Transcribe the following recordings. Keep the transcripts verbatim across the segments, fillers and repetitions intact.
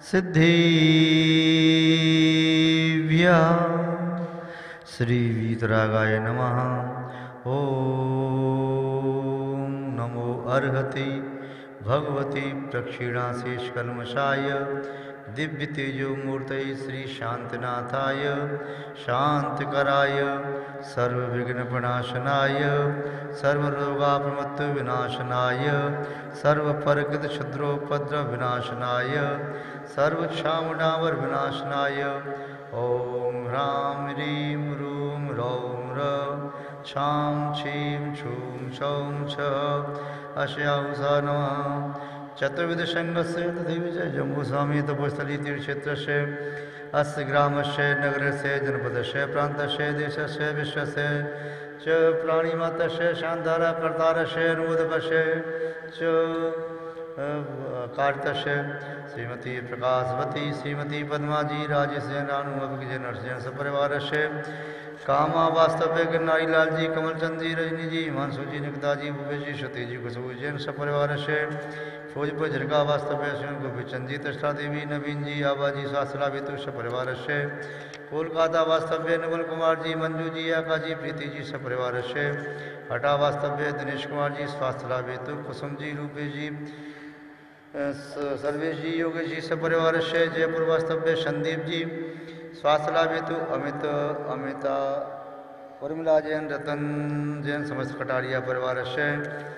सिद्धिभ्यः श्रीवीतरागाय नमः। ओम नमो अर्हति भगवती प्रक्षीणाशेषकल्मषाय दिव्य तेजो मूर्तये श्री शांतिनाथाय शांतिकराय सर्वविघ्नप्रणाशनाय सर्वरोगापमत्त विनाशनाय सर्वपरकृत क्षुद्रोपद्रव विनाशनाय सर्वक्षामडावर विनाशनाय ओम ह्रां ह्रीं रूं रौं र छां छीं छूं छौं छ अश्याहुषा नमः। चतुर्विध संघस्य तथैव च जम्बूस्वामी तपोस्थली तीर्थक्षेत्रस्य अस्य ग्रामस्य नगरस्य जनपदस्य प्रान्तस्य देशस्य विश्वस्य च प्राणिमात्रस्य शान्तारकर्तारस्य अनुमोदकस्य च कार्तस्य श्रीमती प्रकाशवती श्रीमती पद्माजी राजेश रानुमभिजय नरसिंह सपरिवारस्य कामा वास्तव्य गिरनारी लाल जी कमलचंद जी रजनी जी हिमांशु जी निकिता जी भूपेश जी सती जी कुशबू जैन सपरिवार से फौजपुर झरका वास्तव्य गोपीचंद जी तष्टा देवी नवीन जी आबा जी शास्त्रा बेतु सपरिवार से कोलकाता वास्तव्य नवल कुमार जी मंजू जी आका जी प्रीति जी सपरिवार से हटा वास्तव्य दिनेश कुमार जी स्वास्थ्य बेतु कुसुम जी रूपेश जी सर्वेश जी योगेश जी सपरिवार से जयपुर वास्तव्य संदीप जी स्वास्थ्य लाभ हेतु अमित अमिता उर्मिला जैन रतन जैन समस्त कटारिया परिवार से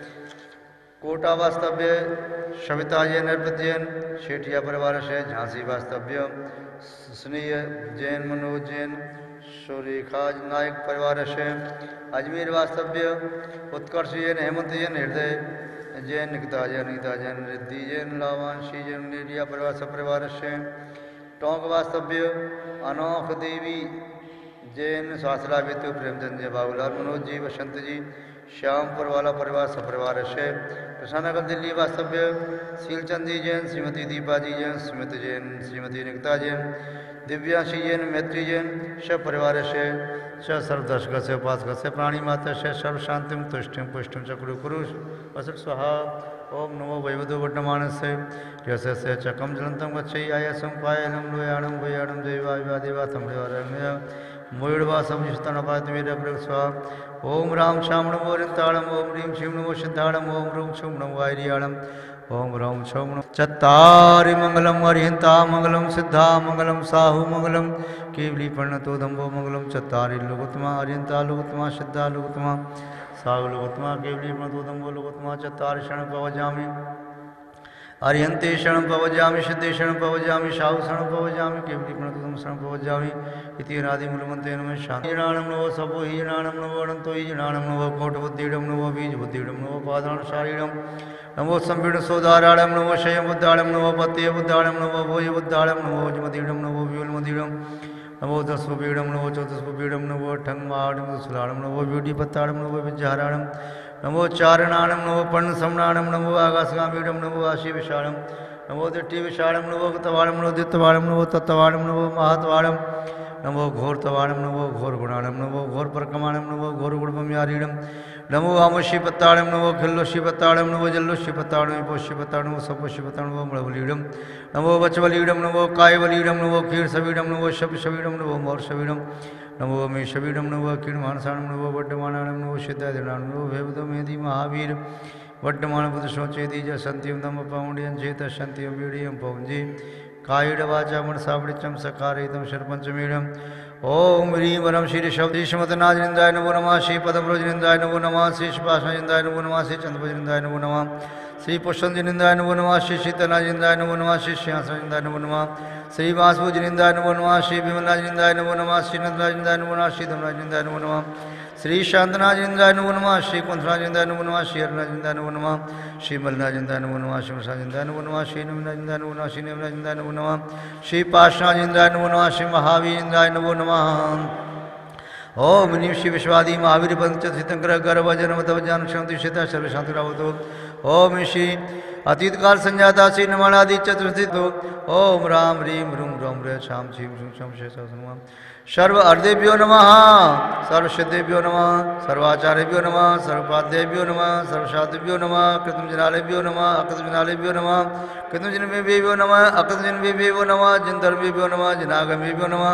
कोटा वास्तव्य सविता जैन अर्पित जैन शेठिया परिवार से झांसी वास्तव्य स्नेह जैन मनोज जैन सुरेखा नायक परिवार से अजमेर वास्तव्य उत्कर्ष जैन हेमंत जैन हृदय जैन निकिता जैन नीता जैन रिद्धि जैन लावांशी जैन नेडिया परिवार सपरिवार से टोंक वास्तव्य अनोख देवी जैन शास्त्रा बेतु प्रेमचंद जी बाबूलाल मनोज जी वसंत जी श्यामपुर वाला परिवार सपरिवार से कृष्णानगर दिल्ली वास्तव्य शीलचंद जी जैन श्रीमती दीपा जी जैन स्मित जैन श्रीमती निकिता जैन दिव्यांशी जैन मैत्री जैन सब परिवार से च सर्वदर्शक से उपासक से प्राणी माता से सर्व शांतिम तुष्टिम पुष्टिम चक्रु पुरुष वसुट स्वाहा। ओम नमो वैवदो वर्तमानस्य यशस्य चकम जलंतम गच्छै आयसं पायनं लोयाणं वयाणं देवादिवादेवातं देवारण्य मयूरवासं जिष्टनपातवीरप्रग स्वाहा। ओम राम श्याम नमो रिंताणं ओम ह्रीं शिव नमो सिद्धाणं ओम ह्रूं छुं नमो वायरियाणं ओम रौं छौं नमो चत्तारि मंगलम अरिहंता मंगलम सिद्धा मंगलम साहु मंगलम केवली पर्णतो दंभो मंगलम चत्तारि लोकोत्तमा अरिहंता लोकोत्तमा सिद्धा लोकोत्तमा साहु लोकोत्तमा केवली पर्णतो दंभो लोकोत्तमा चत्तारि शरणं पवजामि अरिहंते शरणं पवजामि सिद्धे शरणं पवजामि साहु शरणं पवजामि केवली प्रणतोदम शरणं पवजामि इति अनादिमूलमन्त्रे नमः शान्ति हीराणं नमो सपो हीराणं नमो अनन्तो हीराणं नमो कोटबुद्धिडं नमो बीजबुद्धिडं नमो पादाणशारीणं नमो संपीर्ण सोदाराणं नमो शयं बुद्धाणं नमो पत्य बुद्धाणं नमो भोज बुद्धाणं नमो जमदीडं नमो व्योलमदीडं नमो दस्वपीडं नमो चौदस्वपीडं नमो ठंगमाणं सुलाणं नमो ब्यूटीपत्ताणं नमो विद्याहारणं नमो चारणाणं नमो पर्णसमणाणं नमो आकाशगामीडं नमो आशी विशाणं नमो दृष्टि विशाणं नमो तवाणं नमो दित्तवाणं नमो तत्तवाणं नमो महत्वाणं नमो घोरतवाणं नमो घोरगुणाणं नमो घोरपरकमाणं नमो घोरगुणपम्यारीणं नमो आमुष्यपत्ताणं नमो खिल्लोष्यपत्ताणं नमो जल्लोष्यपत्ताणं पोष्यपत्ताणं नमो सपोष्यपत्ताणं नमो मलबलीडं नमो वचबलीडं नमो कायबलीडं नमो क्षीरशवीडं नमो शपशवीडं नमो मोर्शवीडं नमो मेषवीडं नमो क्षीणमानसाणं नमो वड्डमाणाणं नमो सिद्धादिनाणं नमो भेवदो मेधि महावीर वड्डमाण बुद्ध शोचेदी ज सन्त्यं तम पौण्ड्यं चेत सन्त्यं वीडियं पौंजी कायडवाचा मनसावृत्यं सकारितं शर्पञ्चमीडम् ओम ह्रीं वरम श्री शब्दी श्रीमतनाजनिंदाय नमो नमः श्री पदम्रोजनिंदाय नमो नमः श्री सुभाषनिंदाय नमो नमः श्री चंद्रभजनिंदाय नमो नमः श्री पुष्पनिंदाय नमो नमः श्री शीतनाजनिंदाय नमो नमः श्री श्यासनिंदाय नमो नमः श्री वासुजनिंदाय नमो नमः श्री विमलनाजनिंदाय नमो नमः श्री नंदनाजनिंदाय नमो नमः श्री धमनाजनिंदाय नमो नमः श्री शांतनाजनिंदाय नमो नमः श्री कुंथनाजनिंदाय नमो नमः श्री अरुणाजनिंदाय नमो नमः श्री मलनाजनिंदाय नमो नमः श्री मुसाजनिंदाय नमो नमः श्री नवनाजनिंदाय नमो नमः श्री नवनाजनिंदाय नमो नमः श्री पार्श्वनाजनिंदाय नमो नमः श्री महावीरिंदाय नमो नमः। ओम नीम श्री विश्वादी महावीर पंचतीर्थंकर गर्भ जन्म तव ज्ञान क्षमति सीता सर्व शांति रावतो। ओम श्री अतीत काल संजाता श्री नमानादि चतुर्थित ओम राम रीम रूम रोम रे शाम छीम शूम शम शेष सर्व अर्धेभ्यो नमः सर्वसिद्धेभ्यो नमः सर्वाचार्यभ्यो नमः सर्वपाद्येभ्यो नमः सर्वशास्त्रेभ्यो नमः कृतमजनालेभ्यो नमः अकृतमजनालेभ्यो नमः कृतमजनमेभ्यो नमः अकृतमजनमेभ्यो नमः जिनधर्मेभ्यो नमः जिनागमेभ्यो नमः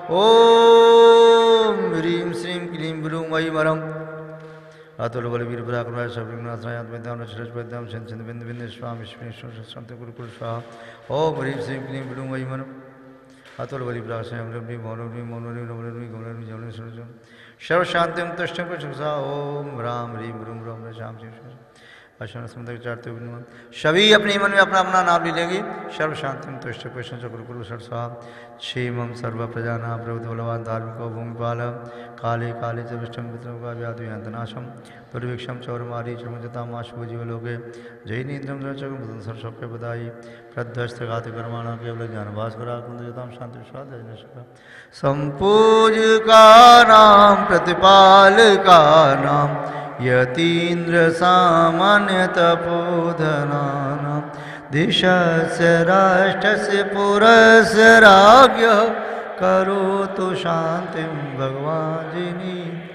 ओम ह्रीं श्रीं क्लीं ब्लूं वै वरम अतुल बल वीर पराक्रम सर्वज्ञात विद्याम श्रेष्ठ विद्याम चंद बिंद बिंद स्वामी शांत गुरुकुल स्वाहा ओम ह्रीं श्रीं क्लीं ब्लूं वै वरम अतुल बलि प्राणी मौनवी मौनवी नवरवी गौरवी जवनी सुरजन सर्व शांतिम तुष्टम प्रशंसा ओम राम रीम रूम रोम श्याम शिव अश्वन समुद्र चारते सभी अपने मन में अपना अपना नाम ले लेंगे। सर्व शांतिम तुष्ट प्रशंसा गुरुकुल सरसा क्षेमम सर्व प्रजाना प्रभुत बलवान धार्मिक भूमिपाल काले काले च विष्टम विष्णु का व्याधिनाशम दुर्भिक्षम चौरमारी चमजता माशु जीवलोके जैनीन्द्रम दर्शकम सरस्वक्य बधाई प्रध्वस्त घात कर्माणा केवल ज्ञान भास्करा कुंदजताम शांति स्वाद संपूज का नाम प्रतिपाल का नाम यतीन्द्र सामान्य तपोधनानां दिशस्य राष्ट्रस्य पुरस्य राज्ञः करोतु शांतिं भगवान जिनी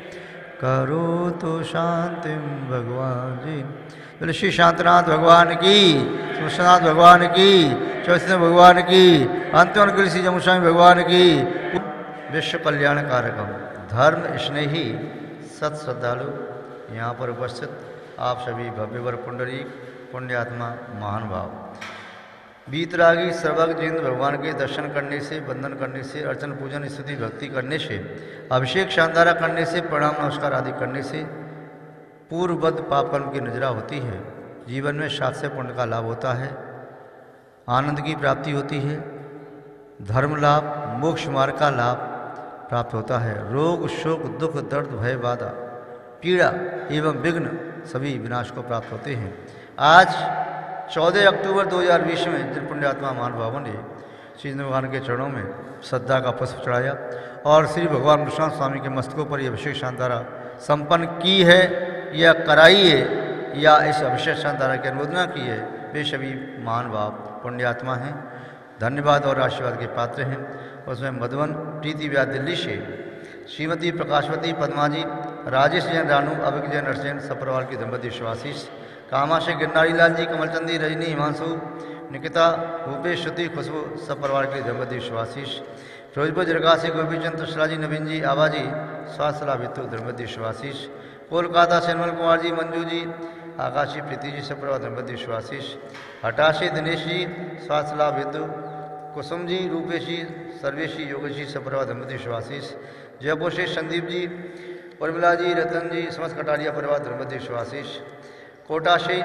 करोतु शांतिं भगवान जी। बोले श्री शांतनाथ भगवान की, सुषनाथ भगवान की, चौथी भगवान की, अंतवन गुरु श्री जमुस्वामी भगवान की। विश्व कल्याण कार्यक्रम धर्म स्नेही सत श्रद्धालु यहाँ पर उपस्थित आप सभी भव्यवर पुंडरी पुण्यात्मा महान भाव बीतरागी सर्वज्ञ जिन भगवान के दर्शन करने से, वंदन करने से, अर्चन पूजन स्तुति भक्ति करने से, अभिषेक शानदारा करने से, प्रणाम नमस्कार आदि करने से पूर्वबद्ध पाप कर्म की निजरा होती है। जीवन में शास्त्र पुण्य का लाभ होता है, आनंद की प्राप्ति होती है, धर्म लाभ, मोक्ष मार्ग का लाभ प्राप्त होता है। रोग शोक दुख दर्द भय बाधा पीड़ा एवं विघ्न सभी विनाश को प्राप्त होते हैं। आज चौदह अक्टूबर दो हज़ार बीस में जिन पुण्यात्मा महानुभावों ने श्री भगवान के चरणों में श्रद्धा का पुष्प चढ़ाया और श्री भगवान कृष्ण स्वामी के मस्तकों पर यह अभिषेक शानदारा संपन्न की है या कराई है या इस अभिषेक शानदारा की अनुमोदना की है, वे सभी महान भाव पुण्यात्मा हैं, धन्यवाद और आशीर्वाद के पात्र हैं। उसमें मधुवन प्रीति व्यास दिल्ली से, श्रीमती प्रकाशवती पद्मा जी, राजेश जैन रानू, अभिक जैन अर्चन सपरिवार की दंपति शिवाशीष, कामा से गिरनारी लाल जी, कमलचंदी रजनी हिमांशु, निकिता भूपेश श्रुति खुशबू सपरिवार की दंपति शिवाशीष, फिरोजपुर जरगा से गोपीचंद तुषराजी नवीन जी, आबाजी स्वास्थ्य लाभ हेतु दंपति शिवाशीष, कोलकाता से निर्मल कुमार जी, मंजू जी, आकाशी प्रीति जी सपरिवार दंपति शिवाशीष, हटाशी दिनेश जी स्वास्थ्य लाभ हेतु, कुसुम जी, रूपेश जी, सर्वेश जी, योगेश जी सपरिवार दंपति शिवाशीष, जयपुर से संदीप जी, उर्मिला जी, रतन जी समस्त कटारिया परिवार दंपति शिवाशीष, कोटा से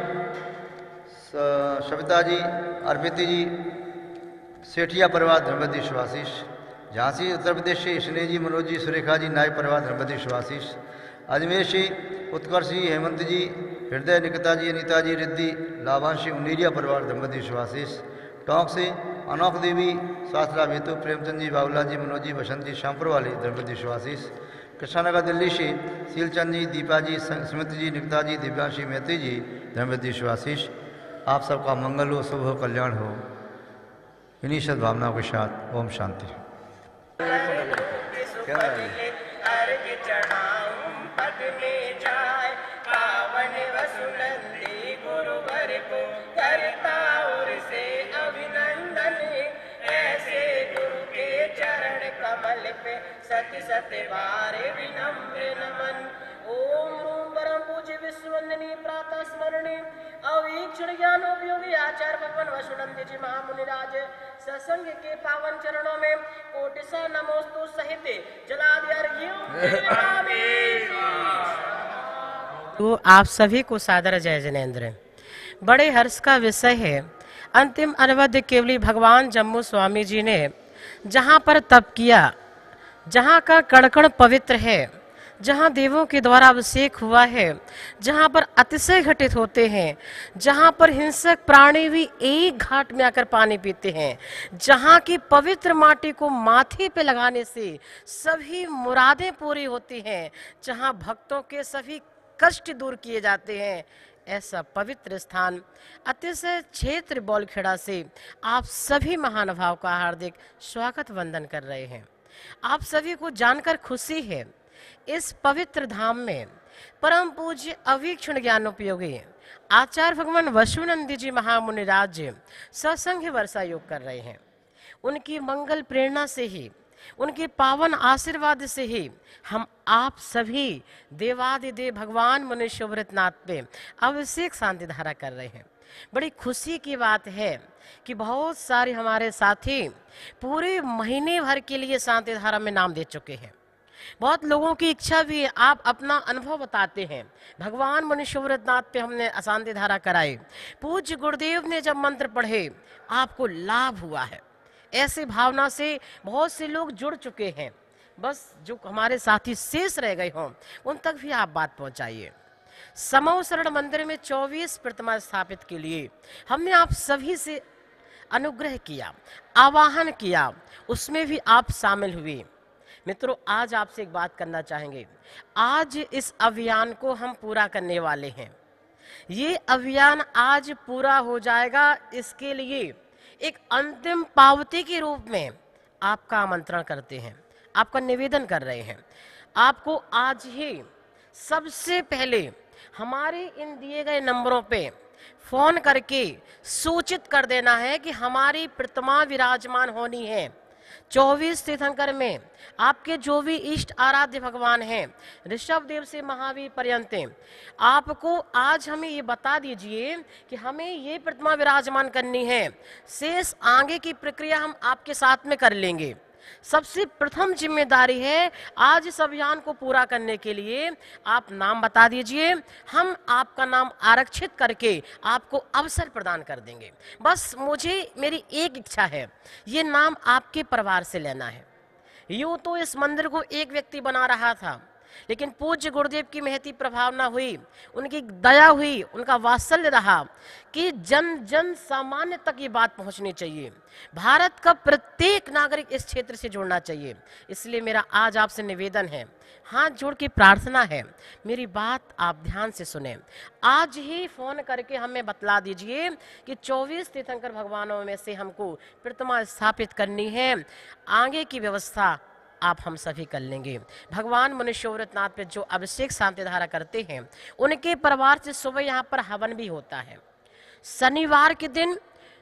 सविता जी, अर्पिती जी, सेठिया परिवार दंपति शिवाशीष, झांसी उत्तर प्रदेश से स्नेह जी, मनोज जी, सुरेखा जी, नायक परिवार दंपति शिवाशीष, अजमेर से उत्कर्ष जी, हेमंत जी, हृदय निकिता जी, अनीता जी, रिद्धि, लाभांशी उन्नीरिया परिवार दंपति शिवाशीष, टोंक से अनोख देवी स्वास्थ्य लाभ हेतु, प्रेमचंद जी, बाबूलाल जी, मनोज जी, बसंत जी, श्यामपुर वाली दंपति शिवाशीष, कृष्णानगर दिल्ली से सीलचंद जी, दीपा जी, स्मृति जी, निकिता जी, दिव्यांशी मैत्री जी दंपति शिवाशीष। आप सबका मंगल हो, शुभ हो, कल्याण हो, इन्हीं सद्भावनाओं के साथ ओम शांति। सत्य सत्य बारे विनम्र नमन। ओम परम पूज्य विश्ववंदनी प्रातः स्मरणी अवीक्षण ज्ञानोपयोगी आचार्य भगवान वसुनंद जी महामुनिराज सत्संग के पावन चरणों में कोटि सा नमोस्तु सहित जलादि अर्घ्यों। तो आप सभी को सादर जय जिनेन्द्र। बड़े हर्ष का विषय है, अंतिम अनवद्य केवली भगवान जम्मू स्वामी जी ने जहाँ पर तप किया, जहाँ का कण-कण पवित्र है, जहाँ देवों के द्वारा अभिषेक हुआ है, जहाँ पर अतिशय घटित होते हैं, जहाँ पर हिंसक प्राणी भी एक घाट में आकर पानी पीते हैं, जहाँ की पवित्र माटी को माथे पे लगाने से सभी मुरादें पूरी होती हैं, जहाँ भक्तों के सभी कष्ट दूर किए जाते हैं, ऐसा पवित्र स्थान अतिशय क्षेत्र बौलखेड़ा से आप सभी महानुभाव का हार्दिक स्वागत वंदन कर रहे हैं। आप सभी को जानकर खुशी है, इस पवित्र धाम में परम पूज्य अवीक्षण ज्ञानोपयोगी आचार्य भगवान वसुनंदी जी महामुनिराज जी सत्संग वर्षा योग कर रहे हैं। उनकी मंगल प्रेरणा से ही, उनके पावन आशीर्वाद से ही हम आप सभी देवादिदेव भगवान मुनीश्वरनाथ पे अभिषेक शांति धारा कर रहे हैं। बड़ी खुशी की बात है कि बहुत सारे हमारे साथी पूरे महीने भर के लिए शांति धारा में नाम दे चुके हैं। बहुत लोगों की इच्छा भी है, आप अपना अनुभव बताते हैं। भगवान मुनीश्वरनाथ पे हमने शांति धारा कराई, पूज्य गुरुदेव ने जब मंत्र पढ़े आपको लाभ हुआ है। ऐसी भावना से बहुत से लोग जुड़ चुके हैं। बस जो हमारे साथी शेष रह गए हों उन तक भी आप बात पहुंचाइए। समो शरण मंदिर में चौबीस प्रतिमा स्थापित के लिए हमने आप सभी से अनुग्रह किया, आवाहन किया, उसमें भी आप शामिल हुए। मित्रों, आज आपसे एक बात करना चाहेंगे। आज इस अभियान को हम पूरा करने वाले हैं। ये अभियान आज पूरा हो जाएगा। इसके लिए एक अंतिम पावती के रूप में आपका आमंत्रण करते हैं, आपका निवेदन कर रहे हैं। आपको आज ही सबसे पहले हमारे इन दिए गए नंबरों पे फोन करके सूचित कर देना है कि हमारी प्रतिमा विराजमान होनी है। चौबीस तीर्थंकर में आपके जो भी इष्ट आराध्य भगवान हैं, ऋषभ देव से महावीर पर्यंत, आपको आज हमें ये बता दीजिए कि हमें ये प्रतिमा विराजमान करनी है। शेष आगे की प्रक्रिया हम आपके साथ में कर लेंगे। सबसे प्रथम जिम्मेदारी है आज इस अभियान को पूरा करने के लिए आप नाम बता दीजिए, हम आपका नाम आरक्षित करके आपको अवसर प्रदान कर देंगे। बस मुझे मेरी एक इच्छा है, ये नाम आपके परिवार से लेना है। यूं तो इस मंदिर को एक व्यक्ति बना रहा था, लेकिन पूज्य गुरुदेव की महती प्रभावना हुई, उनकी दया हुई, उनका वात्सल्य रहा कि जन जन सामान्य तक ये बात पहुंचनी चाहिए। भारत का प्रत्येक नागरिक इस क्षेत्र से जुड़ना चाहिए। इसलिए मेरा आज आपसे निवेदन है, हाथ जोड़ के प्रार्थना है, मेरी बात आप ध्यान से सुने। आज ही फोन करके हमें बतला दीजिए कि चौबीस तीर्थंकर भगवानों में से हमको प्रतिमा स्थापित करनी है। आगे की व्यवस्था आप हम सभी कर लेंगे। भगवान मुनीश्वरनाथ पे जो अभिषेक शांति धारा करते हैं, उनके परिवार से सुबह यहाँ पर हवन भी होता है। शनिवार के दिन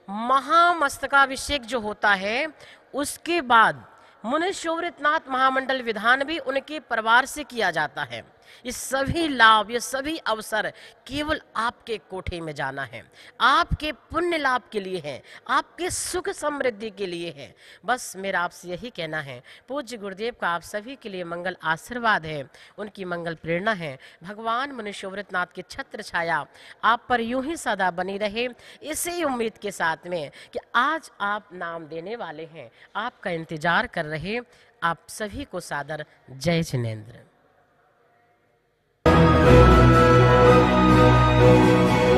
महामस्तकाभिषेक जो होता है, उसके बाद मुनीश्वरनाथ महामंडल विधान भी उनके परिवार से किया जाता है। ये सभी लाभ, ये सभी अवसर केवल आपके कोठे में जाना है, आपके पुण्य लाभ के लिए है, आपके सुख समृद्धि के लिए है। बस मेरा आपसे यही कहना है, पूज्य गुरुदेव का आप सभी के लिए मंगल आशीर्वाद है, उनकी मंगल प्रेरणा है। भगवान मुनीश्वरनाथ की छत्र छाया आप पर यूं ही सदा बनी रहे, इसी उम्मीद के साथ में कि आज आप नाम देने वाले हैं, आपका इंतजार कर रहे। आप सभी को सादर जय जिनेंद्र।